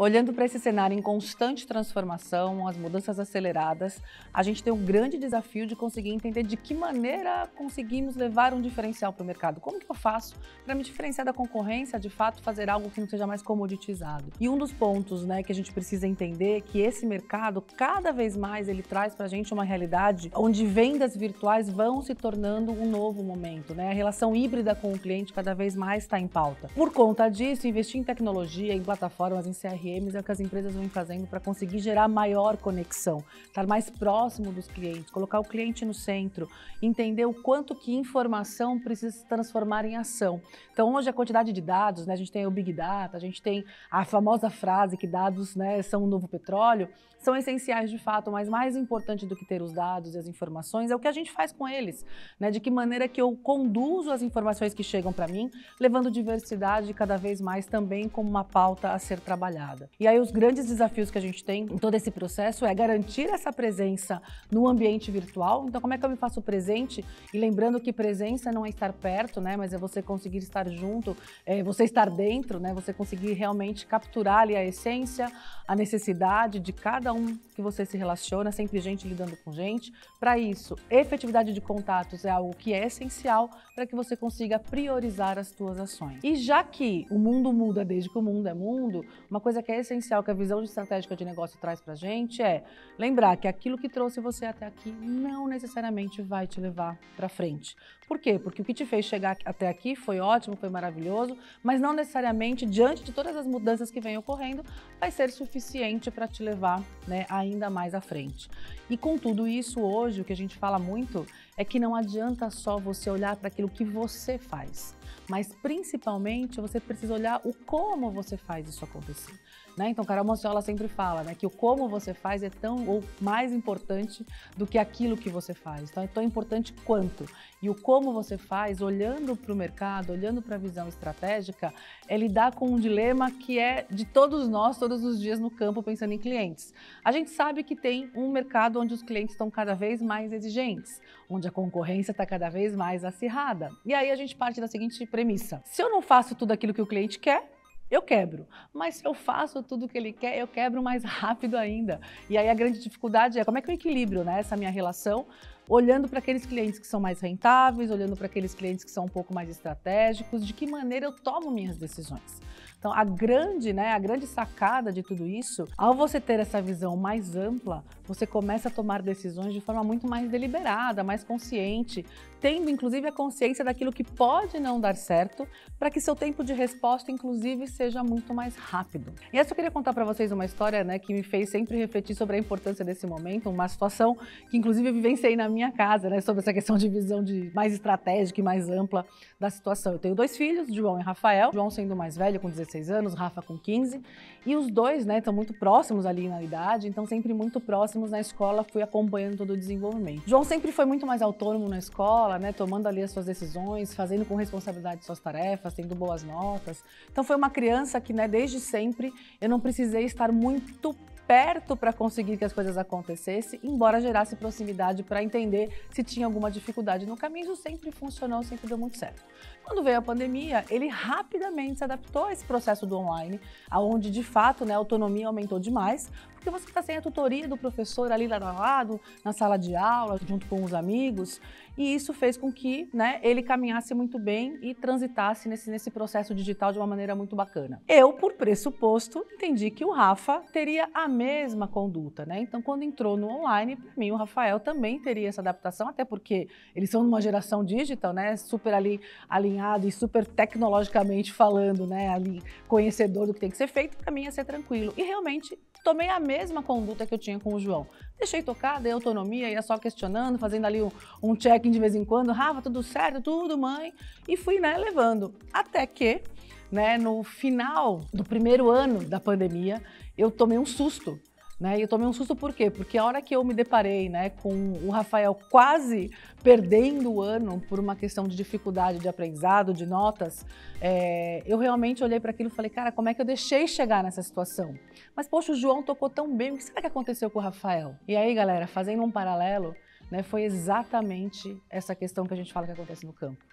Olhando para esse cenário em constante transformação, as mudanças aceleradas, a gente tem um grande desafio de conseguir entender de que maneira conseguimos levar um diferencial para o mercado. Como que eu faço para me diferenciar da concorrência, de fato fazer algo que não seja mais comoditizado? E um dos pontos, que a gente precisa entender é que esse mercado, cada vez mais, ele traz para a gente uma realidade onde vendas virtuais vão se tornando um novo momento, A relação híbrida com o cliente cada vez mais está em pauta. Por conta disso, investir em tecnologia, em plataformas, em CRM, é o que as empresas vão fazendo para conseguir gerar maior conexão, estar mais próximo dos clientes, colocar o cliente no centro, entender o quanto que informação precisa se transformar em ação. Então, hoje a quantidade de dados, a gente tem o Big Data, a gente tem a famosa frase que dados são o novo petróleo, são essenciais de fato, mas mais importante do que ter os dados e as informações é o que a gente faz com eles, de que maneira que eu conduzo as informações que chegam para mim, levando diversidade cada vez mais também como uma pauta a ser trabalhada. E aí os grandes desafios que a gente tem em todo esse processo é garantir essa presença no ambiente virtual. Então, como é que eu me faço presente? E lembrando que presença não é estar perto, mas é você conseguir estar junto, você estar dentro, você conseguir realmente capturar ali a essência, a necessidade de cada um que você se relaciona, sempre gente lidando com gente. Para isso, efetividade de contatos é algo que é essencial para que você consiga priorizar as suas ações. E já que o mundo muda desde que o mundo é mundo, uma coisa que é essencial que a visão estratégica de negócio traz para a gente é lembrar que aquilo que trouxe você até aqui não necessariamente vai te levar para frente. Por quê? Porque o que te fez chegar até aqui foi ótimo, foi maravilhoso, mas não necessariamente, diante de todas as mudanças que vêm ocorrendo, vai ser suficiente para te levar ainda mais à frente. E com tudo isso, hoje, o que a gente fala muito é que não adianta só você olhar para aquilo que você faz, mas principalmente você precisa olhar o como você faz isso acontecer. Então, Carol Monciola sempre fala que o como você faz é tão ou mais importante do que aquilo que você faz. Então, é tão importante quanto. E o como você faz, olhando para o mercado, olhando para a visão estratégica, é lidar com um dilema que é de todos nós, todos os dias no campo, pensando em clientes. A gente sabe que tem um mercado onde os clientes estão cada vez mais exigentes, onde a concorrência está cada vez mais acirrada. E aí a gente parte da seguinte premissa: se eu não faço tudo aquilo que o cliente quer, eu quebro. Mas se eu faço tudo o que ele quer, eu quebro mais rápido ainda. E aí a grande dificuldade é como é que eu equilibro essa minha relação, olhando para aqueles clientes que são mais rentáveis, olhando para aqueles clientes que são um pouco mais estratégicos, de que maneira eu tomo minhas decisões. Então, a grande sacada de tudo isso, ao você ter essa visão mais ampla, você começa a tomar decisões de forma muito mais deliberada, mais consciente, tendo inclusive a consciência daquilo que pode não dar certo, para que seu tempo de resposta, inclusive, seja muito mais rápido. E essa eu queria contar para vocês uma história que me fez sempre refletir sobre a importância desse momento, uma situação que inclusive eu vivenciei na minha casa, sobre essa questão de visão mais estratégica e mais ampla da situação. Eu tenho 2 filhos, João e Rafael, João sendo o mais velho, com 16 anos, Rafa com 15, e os dois estão muito próximos ali na idade, então sempre muito próximos na escola, fui acompanhando todo o desenvolvimento. João sempre foi muito mais autônomo na escola, tomando ali as suas decisões, fazendo com responsabilidade suas tarefas, tendo boas notas. Então foi uma criança que desde sempre eu não precisei estar muito perto para conseguir que as coisas acontecessem, embora gerasse proximidade para entender se tinha alguma dificuldade no caminho. Isso sempre funcionou, sempre deu muito certo. Quando veio a pandemia, ele rapidamente se adaptou a esse processo do online, onde de fato a autonomia aumentou demais, porque você está sem a tutoria do professor ali lado a lado, na sala de aula, junto com os amigos, e isso fez com que ele caminhasse muito bem e transitasse nesse processo digital de uma maneira muito bacana. Eu, por pressuposto, entendi que o Rafa teria a mesma conduta, Então, quando entrou no online, para mim, o Rafael também teria essa adaptação, até porque eles são numa geração digital, super ali alinhado e super tecnologicamente falando, ali conhecedor do que tem que ser feito, para mim ia ser tranquilo. E realmente tomei a mesma conduta que eu tinha com o João. Deixei tocar, dei autonomia, ia só questionando, fazendo ali um check-in de vez em quando. Rafa, tudo certo? Tudo, mãe? E fui, levando. Até que, no final do primeiro ano da pandemia, eu tomei um susto. E eu tomei um susto por quê? Porque a hora que eu me deparei com o Rafael quase perdendo o ano por uma questão de dificuldade de aprendizado, de notas, eu realmente olhei para aquilo e falei, cara, como é que eu deixei chegar nessa situação? Mas, poxa, o João tocou tão bem, o que será que aconteceu com o Rafael? E aí, galera, fazendo um paralelo, foi exatamente essa questão que a gente fala que acontece no campo.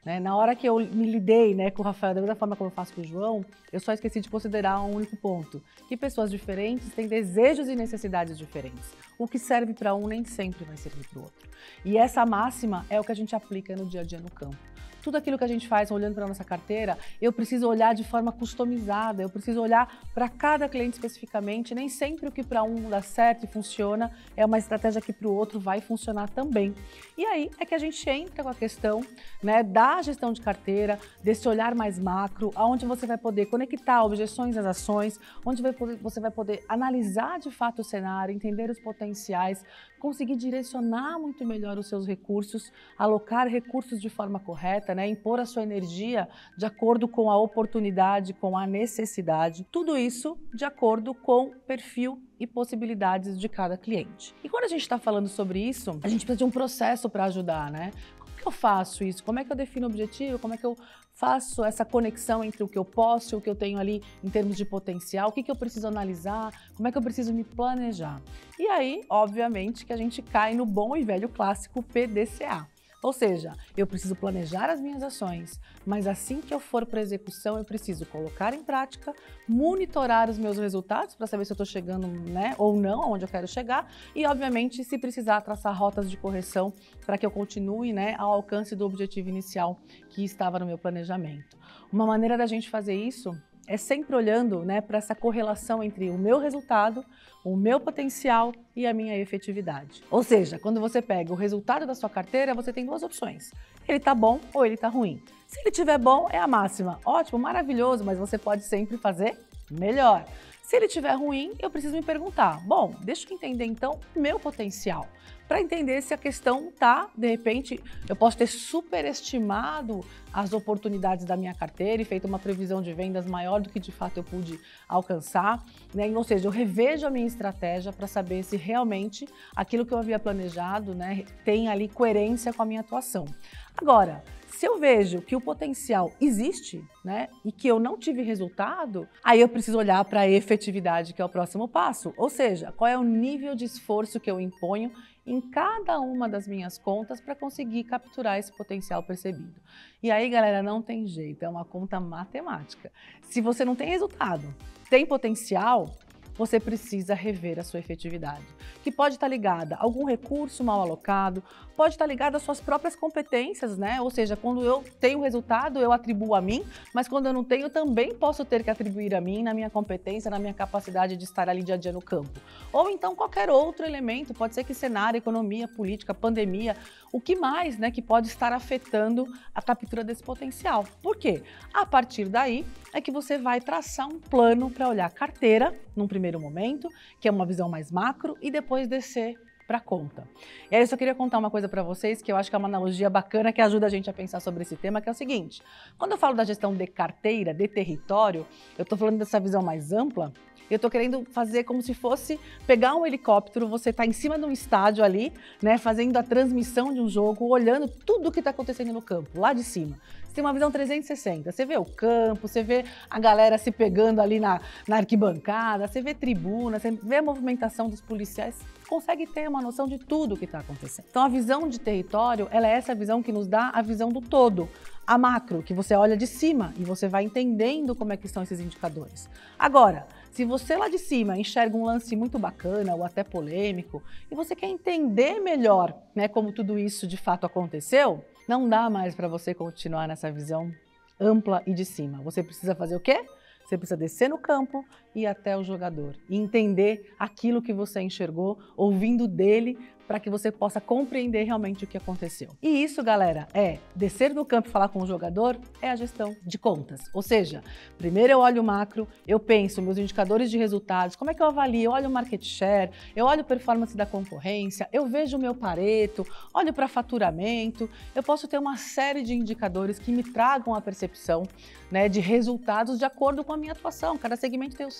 né? Na hora que eu me lidei, né, com o Rafael, da mesma forma como eu faço com o João, eu só esqueci de considerar um único ponto, que pessoas diferentes têm desejos e necessidades diferentes. O que serve para um nem sempre vai servir para o outro. E essa máxima é o que a gente aplica no dia a dia no campo. Tudo aquilo que a gente faz olhando para a nossa carteira, eu preciso olhar de forma customizada, eu preciso olhar para cada cliente especificamente. Nem sempre o que para um dá certo e funciona é uma estratégia que para o outro vai funcionar também. E aí é que a gente entra com a questão, né, da gestão de carteira, desse olhar mais macro, onde você vai poder conectar objeções às ações, onde você vai poder analisar de fato o cenário, entender os potenciais, conseguir direcionar muito melhor os seus recursos, alocar recursos de forma correta, né, impor a sua energia de acordo com a oportunidade, com a necessidade, tudo isso de acordo com o perfil e possibilidades de cada cliente. E quando a gente está falando sobre isso, a gente precisa de um processo para ajudar, né? Como que eu faço isso? Como é que eu defino o objetivo? Como é que eu faço essa conexão entre o que eu posso e o que eu tenho ali em termos de potencial? O que eu preciso analisar? Como é que eu preciso me planejar? E aí, obviamente, que a gente cai no bom e velho clássico PDCA. Ou seja, eu preciso planejar as minhas ações, mas assim que eu for para a execução, eu preciso colocar em prática, monitorar os meus resultados para saber se eu estou chegando, né, ou não, aonde eu quero chegar e, obviamente, se precisar, traçar rotas de correção para que eu continue, né, ao alcance do objetivo inicial que estava no meu planejamento. Uma maneira da gente fazer isso é sempre olhando, né, para essa correlação entre o meu resultado, o meu potencial e a minha efetividade. Ou seja, quando você pega o resultado da sua carteira, você tem duas opções. Ele está bom ou ele está ruim. Se ele estiver bom, é a máxima. Ótimo, maravilhoso, mas você pode sempre fazer melhor. Se ele estiver ruim, eu preciso me perguntar, bom, deixa eu entender então o meu potencial. Para entender se a questão está, de repente, eu posso ter superestimado as oportunidades da minha carteira e feito uma previsão de vendas maior do que de fato eu pude alcançar, né? Ou seja, eu revejo a minha estratégia para saber se realmente aquilo que eu havia planejado, né, tem ali coerência com a minha atuação. Agora, se eu vejo que o potencial existe, né, e que eu não tive resultado, aí eu preciso olhar para a efetividade, que é o próximo passo. Ou seja, qual é o nível de esforço que eu imponho em cada uma das minhas contas para conseguir capturar esse potencial percebido. E aí, galera, não tem jeito, é uma conta matemática. Se você não tem resultado, tem potencial, você precisa rever a sua efetividade, que pode estar ligada a algum recurso mal alocado, pode estar ligada às suas próprias competências, né? Ou seja, quando eu tenho resultado, eu atribuo a mim, mas quando eu não tenho, também posso ter que atribuir a mim, na minha competência, na minha capacidade de estar ali dia a dia no campo. Ou então qualquer outro elemento, pode ser que cenário, economia, política, pandemia, o que mais, né, que pode estar afetando a captura desse potencial. Por quê? A partir daí é que você vai traçar um plano para olhar a carteira, num primeiro momento, que é uma visão mais macro, e depois descer para a conta. E aí eu só queria contar uma coisa para vocês, que eu acho que é uma analogia bacana que ajuda a gente a pensar sobre esse tema, que é o seguinte: quando eu falo da gestão de carteira, de território, eu estou falando dessa visão mais ampla. Eu estou querendo fazer como se fosse pegar um helicóptero, você está em cima de um estádio ali, né, fazendo a transmissão de um jogo, olhando tudo o que está acontecendo no campo, lá de cima. Você tem uma visão 360, você vê o campo, você vê a galera se pegando ali na arquibancada, você vê tribuna, você vê a movimentação dos policiais, consegue ter uma noção de tudo o que está acontecendo. Então a visão de território, ela é essa visão que nos dá a visão do todo. A macro, que você olha de cima e você vai entendendo como é que estão esses indicadores. Agora, se você lá de cima enxerga um lance muito bacana ou até polêmico e você quer entender melhor, né, como tudo isso de fato aconteceu, não dá mais para você continuar nessa visão ampla e de cima. Você precisa fazer o quê? Você precisa descer no campo e ir até o jogador e entender aquilo que você enxergou, ouvindo dele, para que você possa compreender realmente o que aconteceu. E isso, galera, é descer no campo e falar com o jogador, é a gestão de contas. Ou seja, primeiro eu olho o macro, eu penso meus indicadores de resultados, como é que eu avalio? Eu olho o market share, eu olho a performance da concorrência, eu vejo o meu Pareto, olho para faturamento, eu posso ter uma série de indicadores que me tragam a percepção, né, de resultados de acordo com a minha atuação. Cada segmento tem o seu.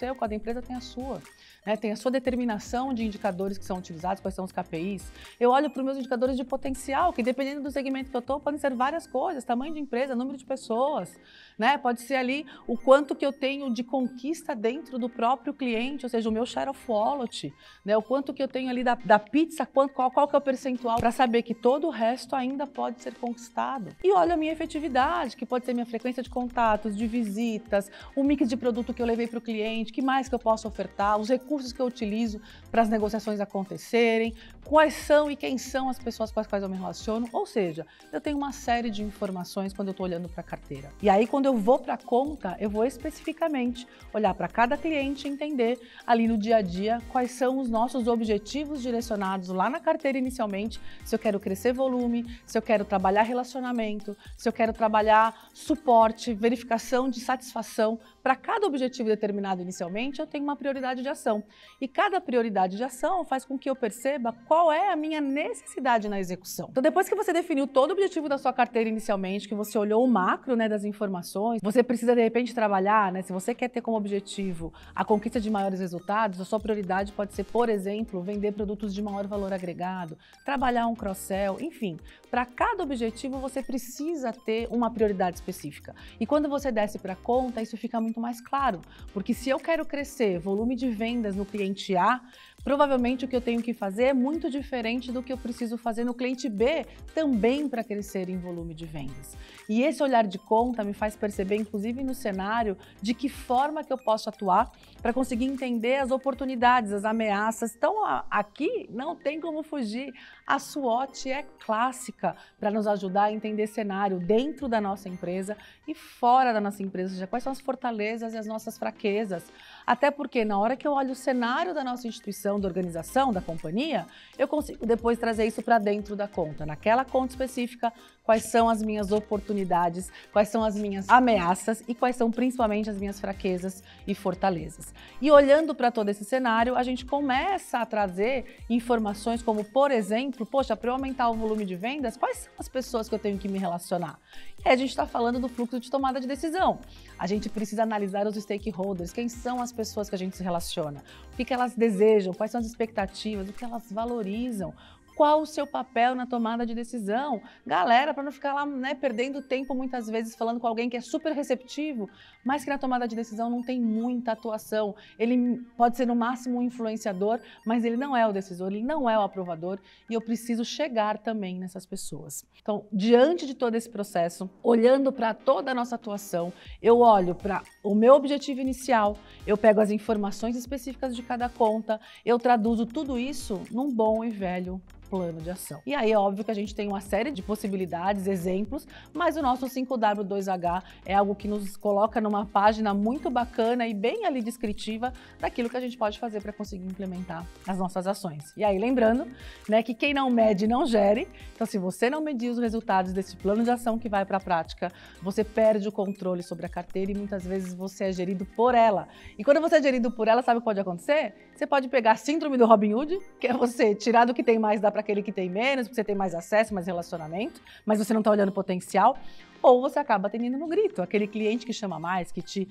seu, cada empresa tem a sua. Né? Tem a sua determinação de indicadores que são utilizados, quais são os KPIs. Eu olho para os meus indicadores de potencial, que dependendo do segmento que eu estou, podem ser várias coisas, tamanho de empresa, número de pessoas, né? Pode ser ali o quanto que eu tenho de conquista dentro do próprio cliente, ou seja, o meu share of wallet, né? O quanto que eu tenho ali da pizza, qual que é o percentual, para saber que todo o resto ainda pode ser conquistado. E olha a minha efetividade, que pode ser minha frequência de contatos, de visitas, o mix de produto que eu levei para o cliente, que mais que eu posso ofertar, os recursos que eu utilizo para as negociações acontecerem, quais são e quem são as pessoas com as quais eu me relaciono, ou seja, eu tenho uma série de informações quando eu estou olhando para a carteira. E aí, quando eu vou para a conta, eu vou especificamente olhar para cada cliente e entender ali no dia a dia quais são os nossos objetivos direcionados lá na carteira inicialmente, se eu quero crescer volume, se eu quero trabalhar relacionamento, se eu quero trabalhar suporte, verificação de satisfação. Para cada objetivo determinado inicialmente, eu tenho uma prioridade de ação. E cada prioridade de ação faz com que eu perceba qual é a minha necessidade na execução. Então, depois que você definiu todo o objetivo da sua carteira inicialmente, que você olhou o macro, né, das informações, você precisa, de repente, trabalhar, né, se você quer ter como objetivo a conquista de maiores resultados, a sua prioridade pode ser, por exemplo, vender produtos de maior valor agregado, trabalhar um cross-sell, enfim. Para cada objetivo, você precisa ter uma prioridade específica. E quando você desce para a conta, isso fica muito mais claro, porque se eu quero crescer volume de vendas no cliente A, provavelmente o que eu tenho que fazer é muito diferente do que eu preciso fazer no cliente B também para crescer em volume de vendas. E esse olhar de conta me faz perceber, inclusive no cenário, de que forma que eu posso atuar para conseguir entender as oportunidades, as ameaças. Então, aqui não tem como fugir. A SWOT é clássica para nos ajudar a entender cenário dentro da nossa empresa e fora da nossa empresa, ou seja, quais são as fortalezas e as nossas fraquezas. Até porque na hora que eu olho o cenário da nossa instituição, da organização, da companhia, eu consigo depois trazer isso para dentro da conta. Naquela conta específica, quais são as minhas oportunidades, quais são as minhas ameaças e quais são principalmente as minhas fraquezas e fortalezas. E olhando para todo esse cenário, a gente começa a trazer informações como, por exemplo, poxa, para eu aumentar o volume de vendas, quais são as pessoas que eu tenho que me relacionar? E aí a gente está falando do fluxo de tomada de decisão. A gente precisa analisar os stakeholders, quem são as pessoas que a gente se relaciona, o que elas desejam, quais são as expectativas, o que elas valorizam. Qual o seu papel na tomada de decisão? Galera, para não ficar lá, né, perdendo tempo muitas vezes falando com alguém que é super receptivo, mas que na tomada de decisão não tem muita atuação. Ele pode ser no máximo um influenciador, mas ele não é o decisor, ele não é o aprovador e eu preciso chegar também nessas pessoas. Então, diante de todo esse processo, olhando para toda a nossa atuação, eu olho para o meu objetivo inicial, eu pego as informações específicas de cada conta, eu traduzo tudo isso num bom e velho plano de ação. E aí é óbvio que a gente tem uma série de possibilidades, exemplos, mas o nosso 5W2H é algo que nos coloca numa página muito bacana e bem ali descritiva daquilo que a gente pode fazer para conseguir implementar as nossas ações. E aí lembrando, né, que quem não mede não gere, então se você não medir os resultados desse plano de ação que vai para a prática, você perde o controle sobre a carteira e muitas vezes você é gerido por ela. E quando você é gerido por ela, sabe o que pode acontecer? Você pode pegar a síndrome do Robin Hood, que é você tirar do que tem mais, dar para aquele que tem menos, porque você tem mais acesso, mais relacionamento, mas você não está olhando o potencial, ou você acaba atendendo no grito. Aquele cliente que chama mais, que te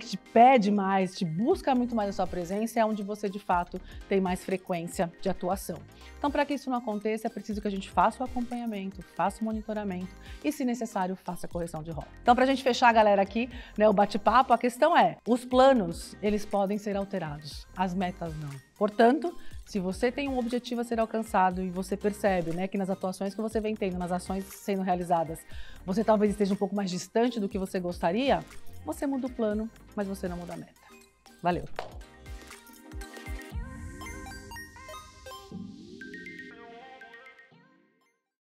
pede mais, te busca muito mais a sua presença, é onde você, de fato, tem mais frequência de atuação. Então, para que isso não aconteça, é preciso que a gente faça o acompanhamento, faça o monitoramento e, se necessário, faça a correção de rota. Então, para a gente fechar, galera, aqui, né, o bate-papo, a questão é, os planos, eles podem ser alterados, as metas não. Portanto, se você tem um objetivo a ser alcançado e você percebe, né, que nas atuações que você vem tendo, nas ações sendo realizadas, você talvez esteja um pouco mais distante do que você gostaria, você muda o plano, mas você não muda a meta. Valeu!